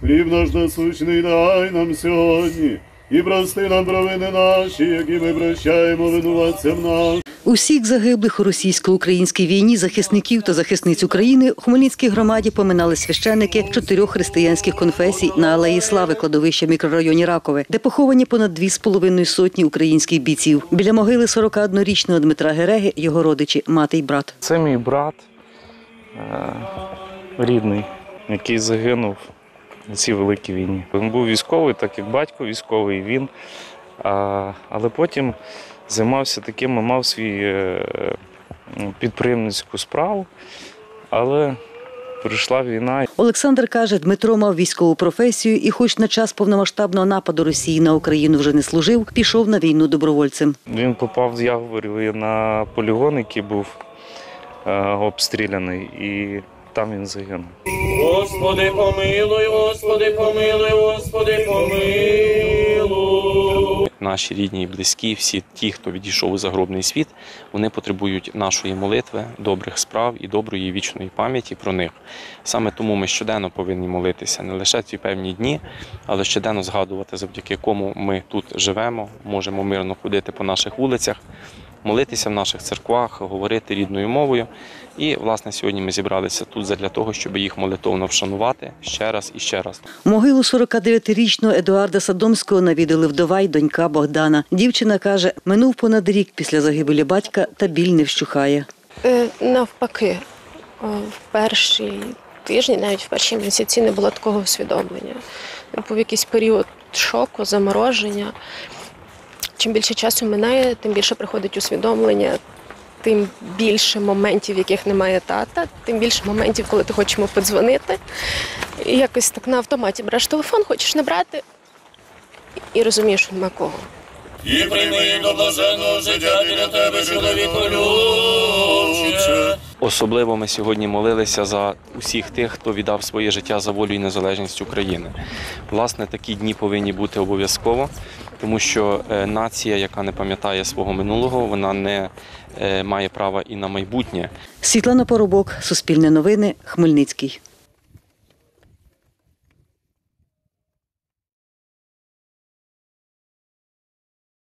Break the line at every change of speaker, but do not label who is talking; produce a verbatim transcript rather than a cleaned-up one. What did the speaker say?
Хліб наш насущний дай нам сьогодні, і прости нам провини наші, які ми прощаємо винуватцям нашим.
Усіх загиблих у російсько-українській війні захисників та захисниць України у Хмельницькій громаді поминали священники чотирьох християнських конфесій на Алеї Слави кладовища в мікрорайоні Ракове, де поховані понад дві з половиною сотні українських бійців. Біля могили сорокаоднорічного Дмитра Гереги його родичі, мати й брат.
Це мій брат е рідний, який загинув у цій великій війні. Він був військовий, так як батько військовий, він, а, але потім займався таким, мав свою підприємницьку справу, але прийшла війна.
Олександр каже, Дмитро мав військову професію і хоч на час повномасштабного нападу Росії на Україну вже не служив, пішов на війну добровольцем.
Він попав, я говорю, на полігон, який був е, обстріляний, і там він загинув.
Господи, помилуй, Господи, помилуй, Господи, помилуй.
Наші рідні і близькі, всі ті, хто відійшов у загробний світ, вони потребують нашої молитви, добрих справ і доброї вічної пам'яті про них. Саме тому ми щоденно повинні молитися, не лише ці певні дні, але щоденно згадувати, завдяки кому ми тут живемо, можемо мирно ходити по наших вулицях, молитися в наших церквах, говорити рідною мовою. І, власне, сьогодні ми зібралися тут задля того, щоб їх молитовно вшанувати ще раз і ще раз.
Могилу сорокадев'ятирічного Едуарда Садомського навідали вдова й донька Богдана. Дівчина каже, минув понад рік після загибелі батька та біль не вщухає.
Е, навпаки, в перші тижні, навіть в перші місяці не було такого усвідомлення. Був якийсь період шоку, замороження. Чим більше часу минає, тим більше приходить усвідомлення, тим більше моментів, в яких немає тата, тим більше моментів, коли ти хочеш йому подзвонити. І якось так на автоматі береш телефон, хочеш набрати і розумієш, що нема кого.
І прийми до блаженного життя для тебе, чоловіку любче.
Особливо ми сьогодні молилися за усіх тих, хто віддав своє життя за волю і незалежність України. Власне, такі дні повинні бути обов'язково, тому що нація, яка не пам'ятає свого минулого, вона не має права і на майбутнє.
Світлана Поробок, Суспільне новини, Хмельницький.